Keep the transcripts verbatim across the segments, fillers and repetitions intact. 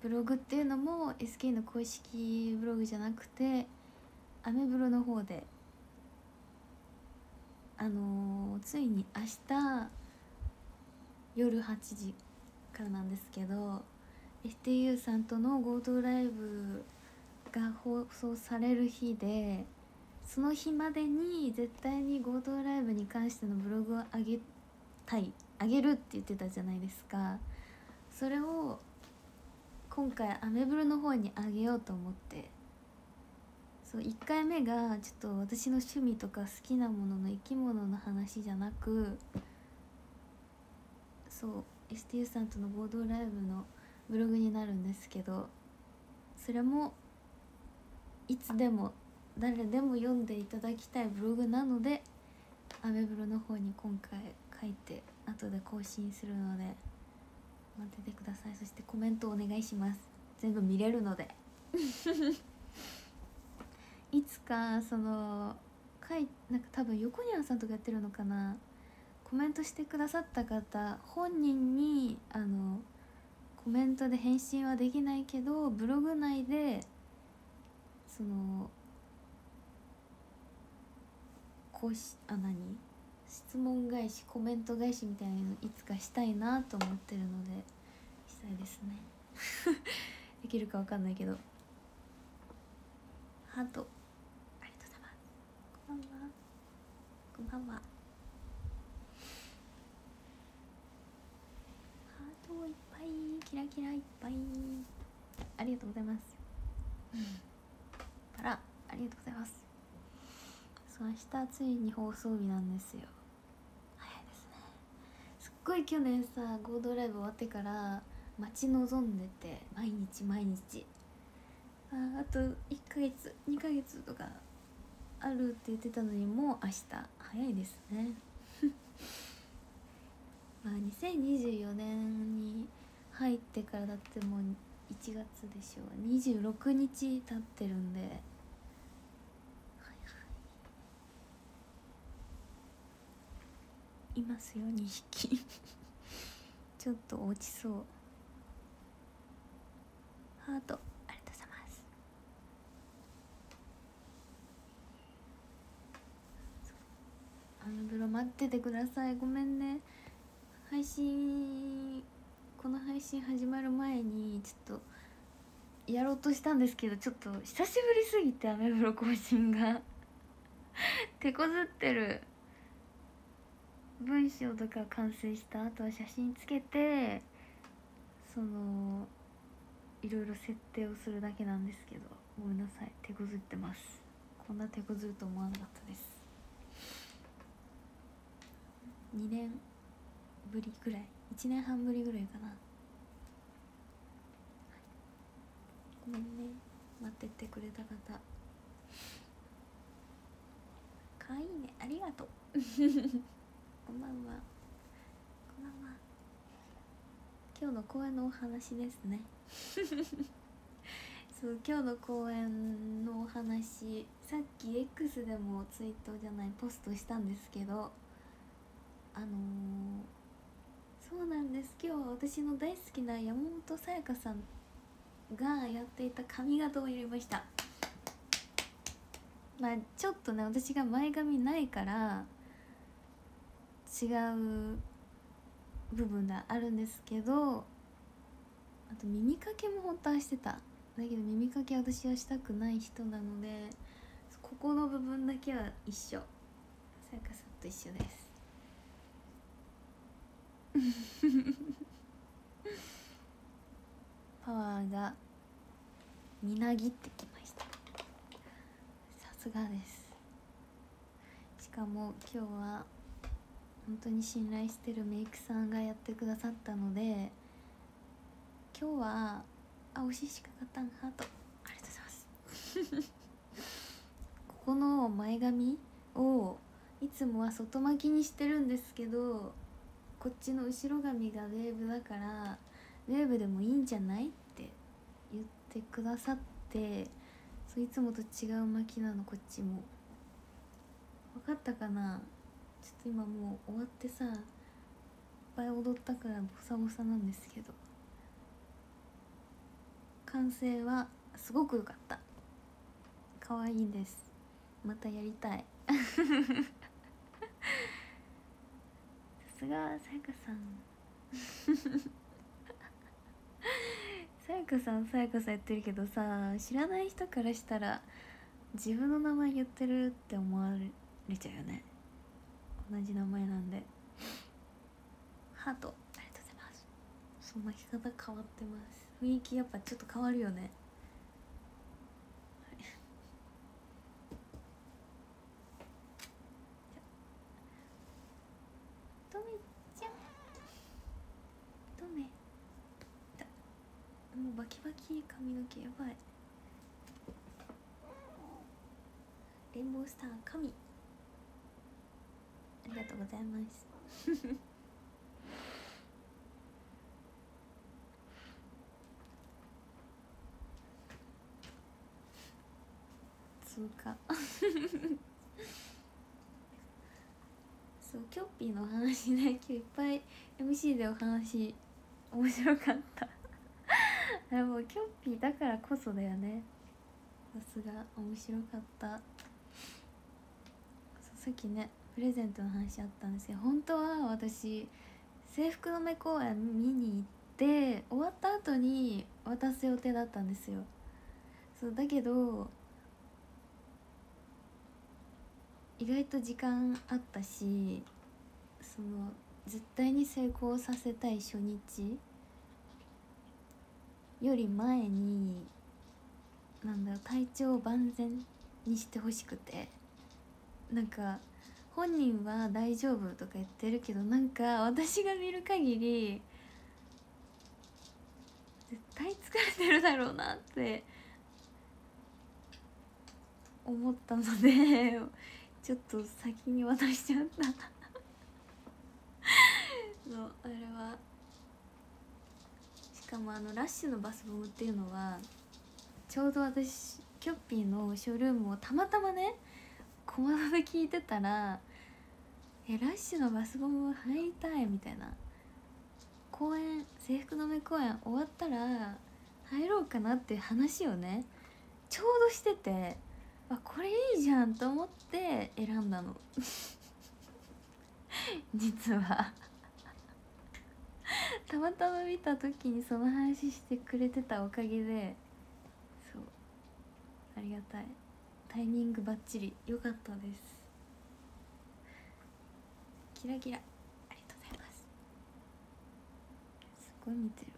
ブログっていうのも エスケー の公式ブログじゃなくてアメブロの方であのー、ついに明日夜はちじからなんですけど エスティーユー さんとの合同ライブが放送される日で、その日までに絶対に合同ライブに関してのブログを上げたい上げるって言ってたじゃないですか。それを今回アメブロの方に上げようと思って、そういっかいめがちょっと私の趣味とか好きなものの生き物の話じゃなく、そう エスティーユー さんとの合同ライブのブログになるんですけど、それもいつでも誰でも読んでいただきたいブログなのでアメブロの方に今回書いて後で更新するので待っててください。そしてコメントお願いします。全部見れるのでいつかその書いなんか多分横にゃんさんとかやってるのかな、コメントしてくださった方本人にあのコメントで返信はできないけどブログ内でそのこうしあ何質問返しコメント返しみたいなのいつかしたいなと思ってるのでしたいですねできるかわかんないけど。ハートありがとうございます。こんばんはこんばんは。ハートいっぱいキラキラいっぱいありがとうございますあらありがとうございます。そう明日ついに放送日なんですよ。早いですね。すっごい去年さ合同ライブ終わってから待ち望んでて毎日毎日 あ, あといっかげつにかげつとかあるって言ってたのにもう明日早いですねまあにせんにじゅうよねんに入ってからだってもういちがつでしょう。にじゅうろくにち経ってるんで、はいはい、いますよにひきちょっと落ちそう。ハートありがとうございます。アメブロ待っててください。ごめんね、配信この配信始まる前にちょっとやろうとしたんですけど、ちょっと久しぶりすぎてアメブロ更新が手こずってる。文章とか完成した、あとは写真つけてそのいろいろ設定をするだけなんですけど、ごめんなさい手こずってます。こんな手こずると思わなかったです。にねんぶりぐらいいちねんはんぶりぐらいかな。ごめんね待っててくれた方。かわいいねありがとうこんばんはこんばんは。今日の公演のお話ですねそう今日の公演のお話さっき X でもツイートじゃないポストしたんですけど、あのー、そうなんです。今日は私の大好きな山本さやかさんがやっていた髪型をやりました。まあちょっとね私が前髪ないから違う部分があるんですけど、あと耳かけも本当はしてた。だけど耳かけ私はしたくない人なのでここの部分だけは一緒、さやかさんと一緒ですパワーがみなぎってきました。さすがです。しかも今日は本当に信頼してるメイクさんがやってくださったので、今日はあ推ししかかったんハートありがとうございますここの前髪をいつもは外巻きにしてるんですけど、こっちの後ろ髪がウェーブだからウェーブでもいいんじゃないって言ってくださって、そういつもと違う巻きなのこっちも。分かったかな。ちょっと今もう終わってさいっぱい踊ったからボサボサなんですけど、 完成はすごく良かった。可愛いです。またやりたい。さすがさやかさん。さやかさんさやかさん言ってるけどさ、知らない人からしたら自分の名前言ってるって思われちゃうよね。同じ名前なんで。ハートありがとうございます。そう、巻き方変わってます。雰囲気やっぱちょっと変わるよね。とめちゃん、とめだ、もうバキバキ髪の毛やばい。レインボースター神ありがとうございます。通過。そう、キョッピーの話ね、今日いっぱい エムシー でお話面白かった。あれもうキョッピーだからこそだよね。さすが面白かった。さっきねプレゼントの話あったんですけど、本当は私制服の目公演見に行って終わった後に渡す予定だったんですよ。そうだけど意外と時間あったし、その絶対に成功させたい初日より前に、なんだろう、体調を万全にしてほしくて、なんか本人は大丈夫とか言ってるけど、なんか私が見る限り絶対疲れてるだろうなって思ったのでちょっと先に渡しちゃったそう、あれはしかもあのラッシュのバスボムっていうのはちょうど私キョッピーのショールームをたまたまね小窓で聞いてたら「えラッシュのバスボム入りたい」みたいな、公演制服の目公演終わったら入ろうかなっていう話をねちょうどしてて、あこれいいじゃんと思って選んだの実はたまたま見た時にその話してくれてたおかげで、そうありがたい、タイミングバッチリ良かったです。キラキラありがとうございます。すごい見てる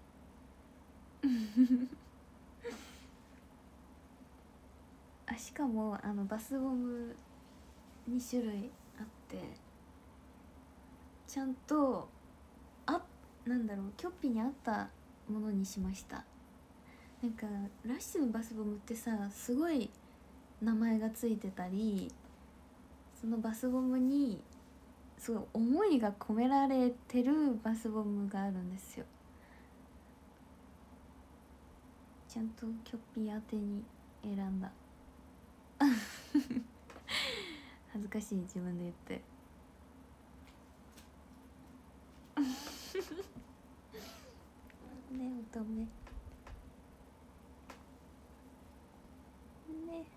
あ、しかもあのバスボムに種類あってちゃんとあ、なんだろう、キョッピーに合ったものにしました。なんかラッシュのバスボムってさすごい名前がついてたり、そのバスボムにすごい思いが込められてるバスボムがあるんですよ。ちゃんとキョッピー宛てに選んだ恥ずかしい自分で言ってね、乙女ね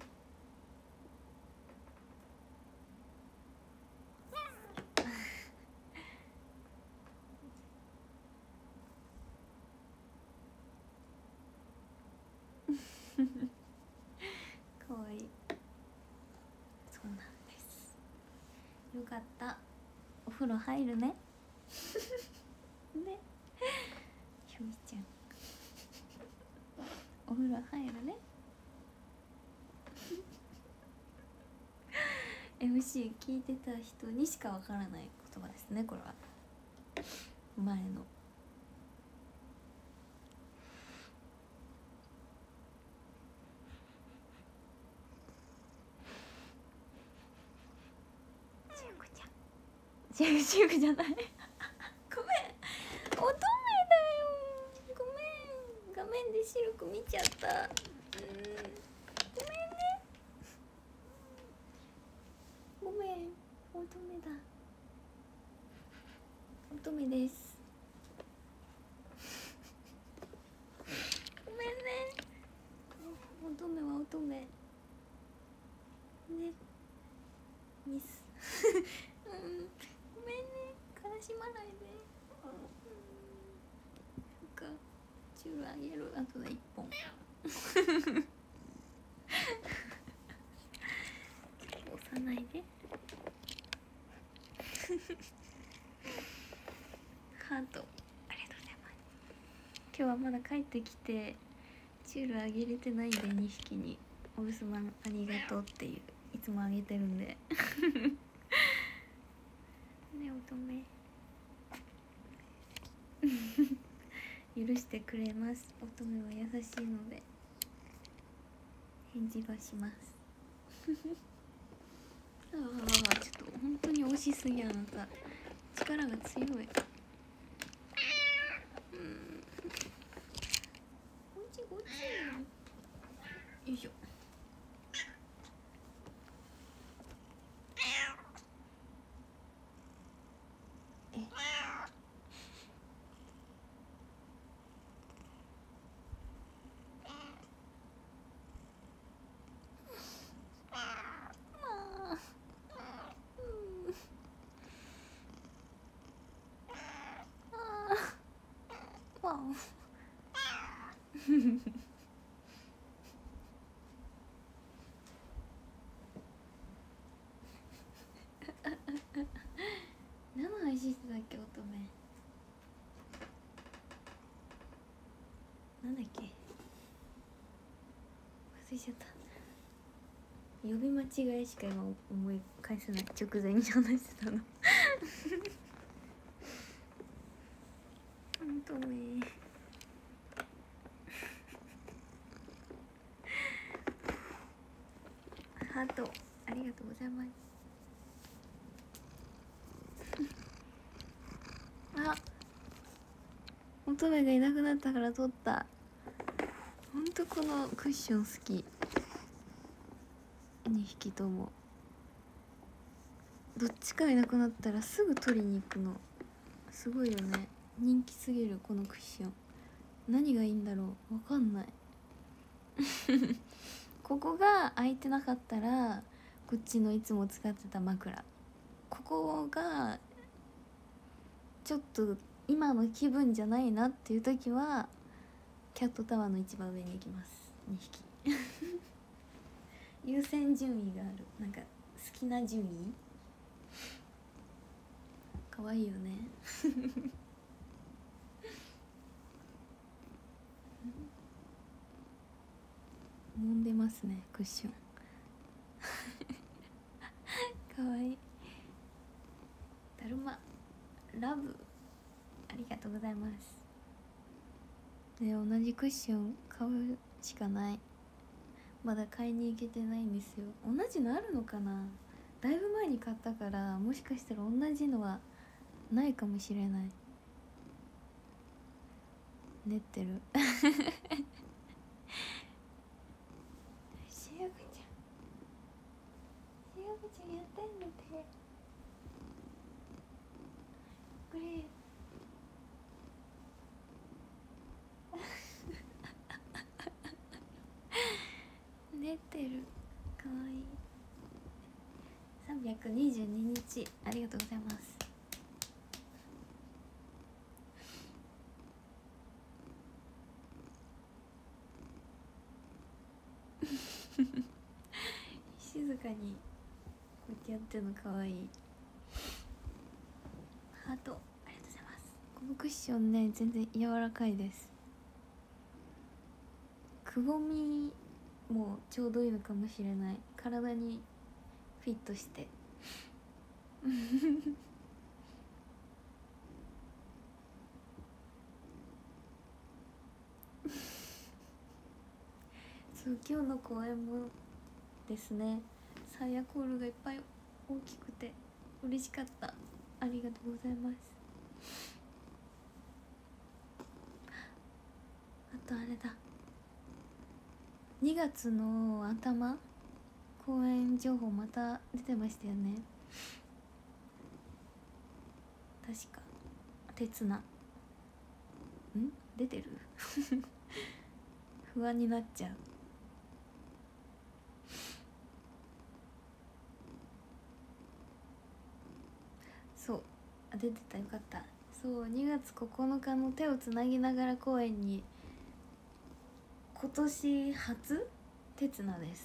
かわいい。そうなんです。よかった、お風呂入るねね、ひょいちゃんお風呂入るねエムシー 聞いてた人にしかわからない言葉ですね、これは。前のシュクちゃん、シュクシュクじゃないごめん、乙女だよ、ごめん、画面でシルク見ちゃった、うん、ごめんね、ごめん、乙女だ、乙女ですごめチュールあげる。あとでいっぽん押さないでハートありがとうございます。今日はまだ帰ってきてチュールあげれてないんで、にひきにお留守番ありがとうっていういつもあげてるんでね、乙女許してくれます。乙女は優しいので返事はしますああ、ちょっと本当に押しすぎ、あなた力が強い。うん、こっちこっち、よいしょ。えわお何の配信してたっけ、乙女なんだっけ、忘れちゃった。呼び間違いしか今思い返せない。直前に話してたの乙女ハートありがとうございますあ、乙女がいなくなったから撮った。ほんとこのクッション好き。にひきともどっちかいなくなったらすぐ取りに行くのすごいよね。人気すぎるこのクッション。何がいいんだろう、わかんないここが空いてなかったらこっちのいつも使ってた枕、ここがちょっと今の気分じゃないなっていう時はキャットタワーの一番上に行きます。にひき優先順位がある。なんか好きな順位かわいいよね揉んでますねクッションかわいい。だるまラブありがとうございます。で同じクッション買うしかない。まだ買いに行けてないんですよ。同じのあるのかな。だいぶ前に買ったからもしかしたら同じのはないかもしれない。練ってるしやかちゃんしやかちゃんやってんのってこれ練ってる。かわいい。さんびゃくにじゅうににちありがとうございます静かにこうやってやってるのかわいい。ハートありがとうございます。このクッションね全然柔らかいです。くぼみもちょうどいいのかもしれない。体にフィットしてそう今日の公演もですね、サイヤコールがいっぱい大きくて嬉しかった。ありがとうございます。あとあれだ、にがつの頭公演情報また出てましたよね。確か鉄菜ん出てる不安になっちゃう。そうあ出てた、よかった。そうにがつここのかの手をつなぎながら公演に今年初鉄菜です。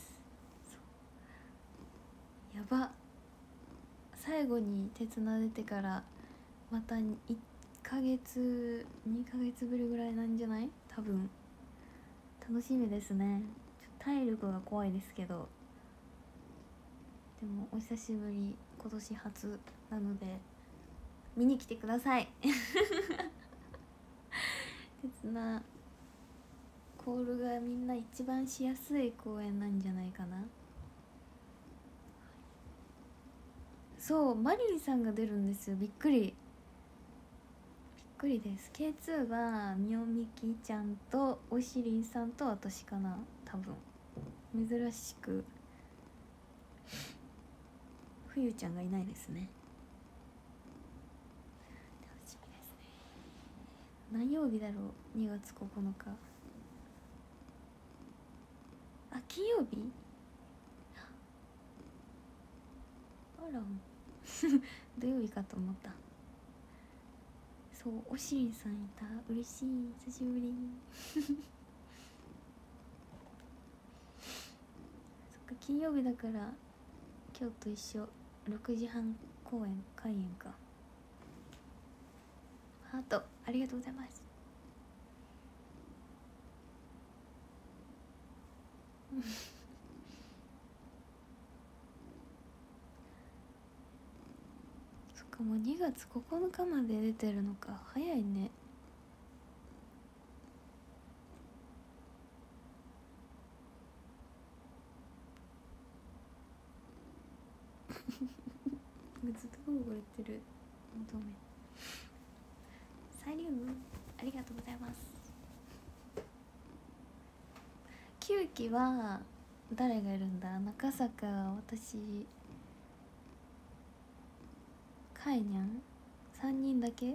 やば、最後に鉄菜出てからまたいっかげつにかげつぶりぐらいなんじゃない？多分。楽しみですね。ちょっと体力が怖いですけど、でもお久しぶり、今年初なので見に来てください。鉄菜コールがみんな一番しやすい公演なんじゃないかな。そう、マリンさんが出るんですよ。びっくりびっくりです。 ケーツー はみよみきちゃんとおしりんさんと私かな、多分。珍しく冬ちゃんがいないですね。楽しみですね。何曜日だろう、にがつここのか。あ、金曜日。あら土曜日かと思った。そう、おしりんさんいた。嬉しい、久しぶりそっか、金曜日だから今日と一緒、ろくじはん公演開演か。ハートありがとうございますそっか、もうにがつここのかまで出てるのか。早いね。ずっとゴーゴー言ってる。乙女サイリウムありがとうございます。きゅうきは誰がいるんだ。中坂、私、カイニャン、さんにんだけ。い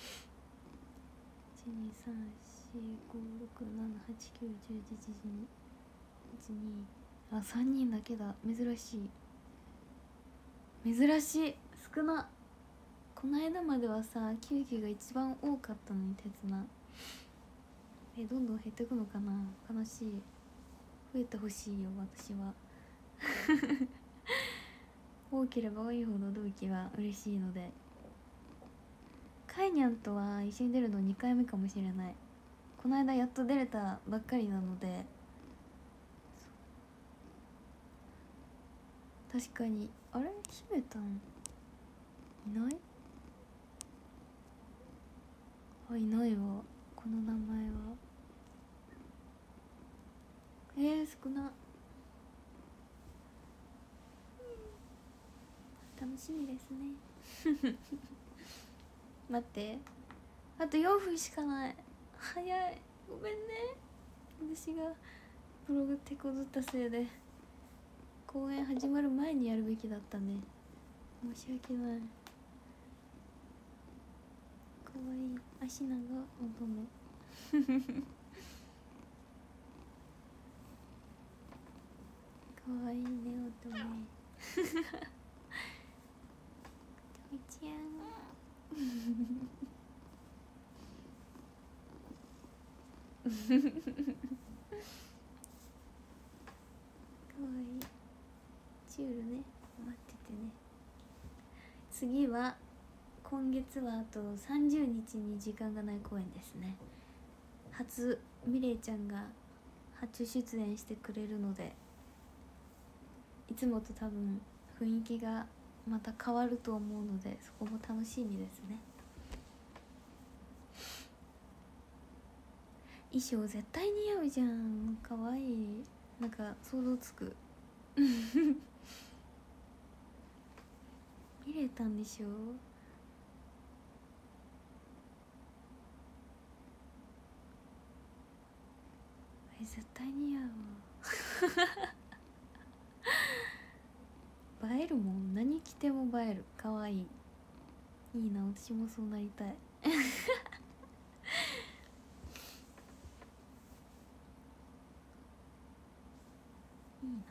ちにさんしごろくななはちきゅうじゅういちじゅうにいちに、あ、さんにんだけだ。珍しい珍しい。少な。この間まではさ、きゅうきが一番多かったのに、鉄菜。え、どんどん減ってくのかな。悲しい。増えてほしいよ、私は。多ければ多いほど同期は嬉しいので。カイニャンとは一緒に出るのにかいめかもしれない。この間やっと出れたばっかりなので。確かに。あれ、姫たんいない？あ、いないわ、この名前は。えー、少な。楽しみですね。待って、あとよんぷんしかない。早い、ごめんね。私がブログ手こずったせいで公演始まる前にやるべきだったね。申し訳ない。かわいい足長乙女かわいいね乙女みちゃんかわいい。チュールね、待っててね。次は今月はあとさんじゅうにちに時間がない公演ですね。初ミレイちゃんが初出演してくれるので、いつもと多分雰囲気がまた変わると思うので、そこも楽しみですね。衣装絶対似合うじゃん。かわいい。なんか想像つく見れたんでしょ。え、絶対似合うわ映えるもん。何着ても映える。かわいい。いいな、私もそうなりたいいいな。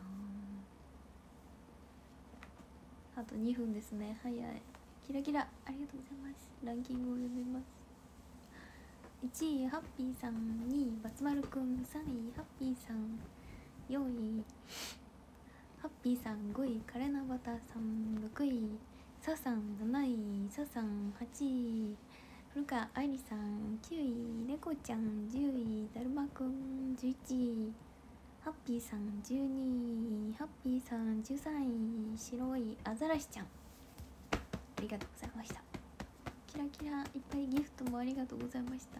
あとにふんですね。早い。キラキラありがとうございます。ランキングを読みます。 いちいハッピーさん、にいバツ丸くん、さんいハッピーさん、よんいハッピーさん、ごいカレナバタさん、ろくいサさん、なないサさん、はちい古川愛理さん、きゅうい猫ちゃん、じゅういだるまくん、じゅういちいハッピーさん、じゅうにいハッピーさん、じゅうさんい白いアザラシちゃん、ありがとうございました。キラキラいっぱいギフトもありがとうございました。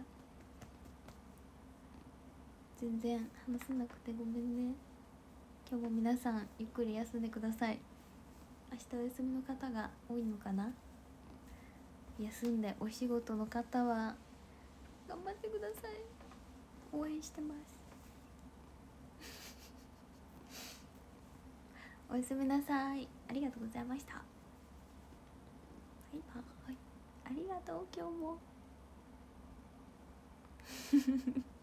全然話せなくてごめんね。今日も皆さんゆっくり休んでください。明日お休みの方が多いのかな。休んでお仕事の方は頑張ってください。応援してます。おやすみなさい。ありがとうございました。バイバイ。ありがとう今日も